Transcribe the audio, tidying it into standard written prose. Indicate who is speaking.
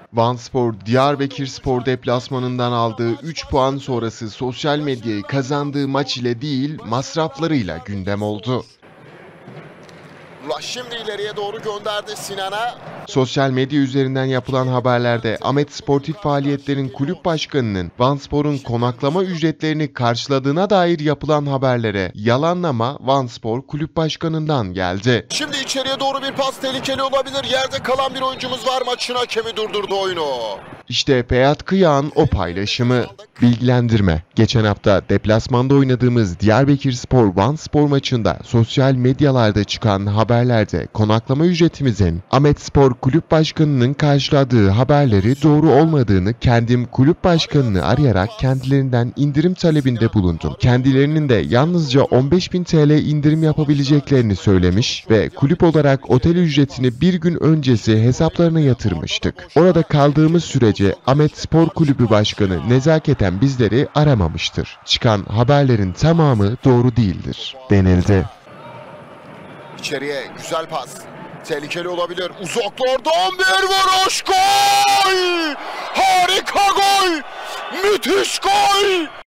Speaker 1: Vanspor, Diyarbakırspor deplasmanından aldığı 3 puan sonrası sosyal medyayı kazandığı maç ile değil, masraflarıyla gündem oldu.
Speaker 2: Ulaş şimdi ileriye doğru gönderdi Sinan'a.
Speaker 1: Sosyal medya üzerinden yapılan haberlerde Ahmet Sportif Faaliyetler'in kulüp başkanının Vanspor'un konaklama ücretlerini karşıladığına dair yapılan haberlere yalanlama Vanspor kulüp başkanından geldi.
Speaker 2: Şimdi içeriye doğru bir pas tehlikeli olabilir. Yerde kalan bir oyuncumuz var. Maçın hakemi durdurdu oyunu.
Speaker 1: İşte Peyat Kıyağan o paylaşımı. Bilgilendirme. Geçen hafta deplasmanda oynadığımız Diyarbakırspor Vanspor maçında sosyal medyalarda çıkan haberlerde konaklama ücretimizin Ahmet Spor Kulüp Başkanı'nın karşıladığı haberleri doğru olmadığını kendim kulüp başkanını arayarak kendilerinden indirim talebinde bulundum. Kendilerinin de yalnızca 15.000 TL indirim yapabileceklerini söylemiş ve kulüp olarak otel ücretini bir gün öncesi hesaplarına yatırmıştık. Orada kaldığımız sürece Ahmet Spor Kulübü Başkanı nezaketen bizleri aramamıştır. Çıkan haberlerin tamamı doğru değildir, denildi.
Speaker 2: İçeriye güzel pas. Tehlikeli olabilir. Uzaklardan bir vuruş. Gol! Harika gol! Müthiş gol!